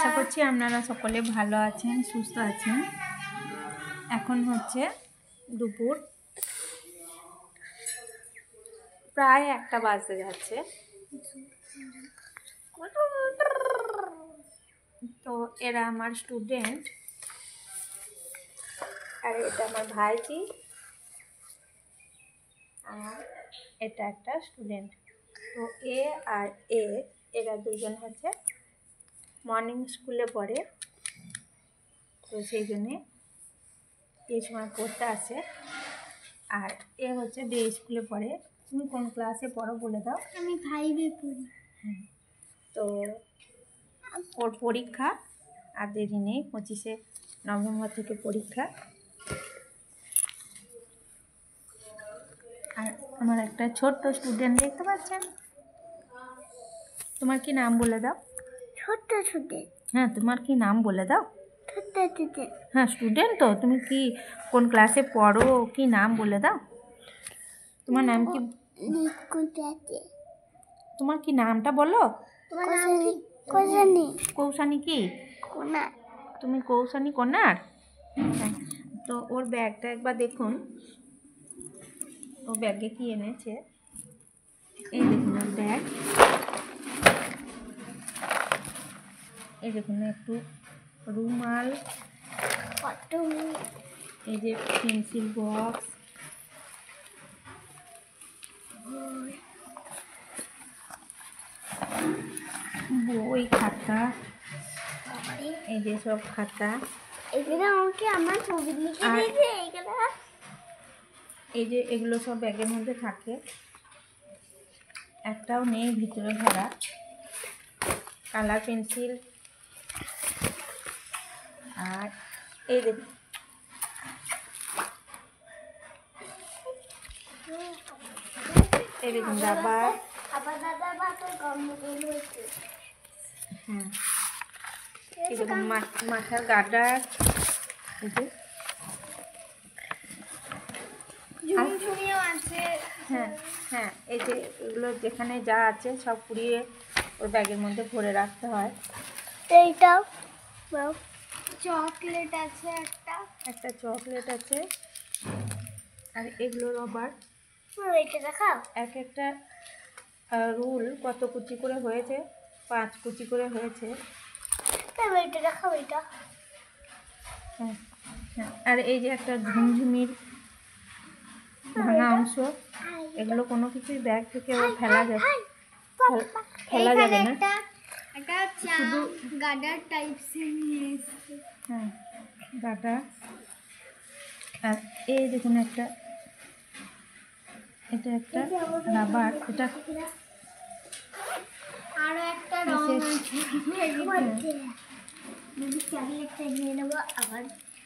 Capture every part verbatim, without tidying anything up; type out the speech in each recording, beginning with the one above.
আশা করছি আপনারা সকলে ভালো আছেন, সুস্থ আছেন। এখন হচ্ছে দুপুর প্রায় একটা বাজতে যাচ্ছে। তো এরা আমার স্টুডেন্ট, আর এটা আমার ভাইজি, আর এটা একটা স্টুডেন্ট। তো এ আর এ এরা দুজন হচ্ছে মর্নিং স্কুলে পড়ে, তো সেই জন্যে এই সময় পড়তে আসে। আর এ হচ্ছে ডে স্কুলে পড়ে। তুমি কোন ক্লাসে পড়ো বলে দাও? আমি ফাইভে পড়ি। হ্যাঁ, তো ওর পরীক্ষা আর দেরি নেই, পঁচিশে নভেম্বর থেকে পরীক্ষা। আর আমার একটা ছোট্ট স্টুডেন্ট দেখতে পাচ্ছেন। তোমার কি নাম বলে দাও? ছোট্ট স্টুডেন্ট। হ্যাঁ, তোমার কি নাম বলে দাও? ছোট্ট স্টুডেন্ট। হ্যাঁ, স্টুডেন্ট। তো তুমি কি কোন ক্লাসে পড়ো, কি নাম বলে দাও? তোমার নাম কি? তোমার কি নামটা বলো? তোমার নাম কি? কৌশানী। কৌশানী কি? কোনার। তুমি কৌশানী কোনার? হ্যাঁ। তো ওর ব্যাগটা একবার দেখুন, ও ব্যাগে কি এনেছে। এই দেখুন ওর ব্যাগ। এই দেখুন একটু রুমাল, এই যে পেন্সিল বক্স, বই, খাতা, এই যে সব খাতা। এখানে আমাকে আমার ছবি লিখে দিয়েছে। এখানে এই যে এগুলো সব ব্যাগের মধ্যে থাকে, একটাও নেই ভিতরে ভরা। কালার পেন্সিল, আর এই দেখুন এই দেখুন রাবার। আবার দাদা বাসায় গন্ডগোল হয়েছে। হ্যাঁ, এই দেখুন মাথার গার্ডার, এই যে ঝুড়িঝুড়িও আছে। হ্যাঁ হ্যাঁ, এই যে এগুলো যেখানে যা আছে সব পুড়িয়ে ওর ব্যাগের মধ্যে ভরে রাখতে হয়। এইটাও চকলেট আছে, একটা একটা চকলেট আছে, আর এগুলো রবার। এটা দেখাও। এক একটা রুল কত কুচি করে হয়েছে, পাঁচ কুচি করে হয়েছে। এটা দেখাও। এটা হ্যাঁ হ্যাঁ, আর এই যে একটা ঝুমঝুমির ভাঙা অংশ, এগুলো কোনো কিছুই ব্যাগ থেকে আবার ফেলা যাবে ফেলা যাবে না। একটা শুধু গার্ডার টাইপসের নিয়ে এসেছে। হ্যাঁ, গার্ডার। আর এই দেখুন একটা, এটা একটা রাবার। এটা আরো একটা রং আছে। চকলেটটা নিয়ে নেবো আবার।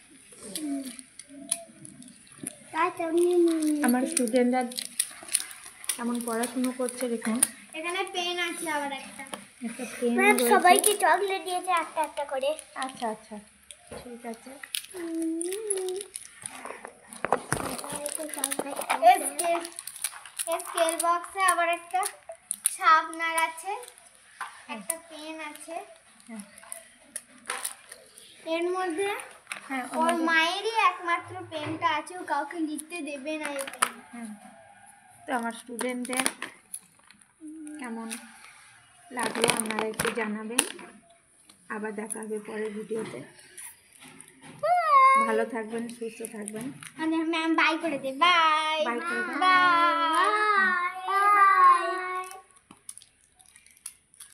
আমার স্টুডেন্টরা কেমন পড়াশুনো করছে দেখুন। এখানে পেন আছে, আবার একটা একটা পেন। সবাইকে চকলেট দিয়েছে একটা একটা করে। আচ্ছা আচ্ছা, ঠিক আছে। স্কেল বক্সে আবার একটা শার্পনার আছে, একটা পেন আছে। এর মধ্যে হ্যাঁ, ওর মায়েরই একমাত্র পেনটা আছে, ও কাউকে লিখতে দেবে না এই পেন। হ্যাঁ, তো আমার স্টুডেন্টদের কেমন লাগলো আপনারা একটু জানাবেন। আবার দেখা হবে পরের ভিডিওতে। ভালো থাকবেন, সুস্থ থাকবেন। মানে ম্যাম বাই করে দে। বাই বাই করে দাও। বাই।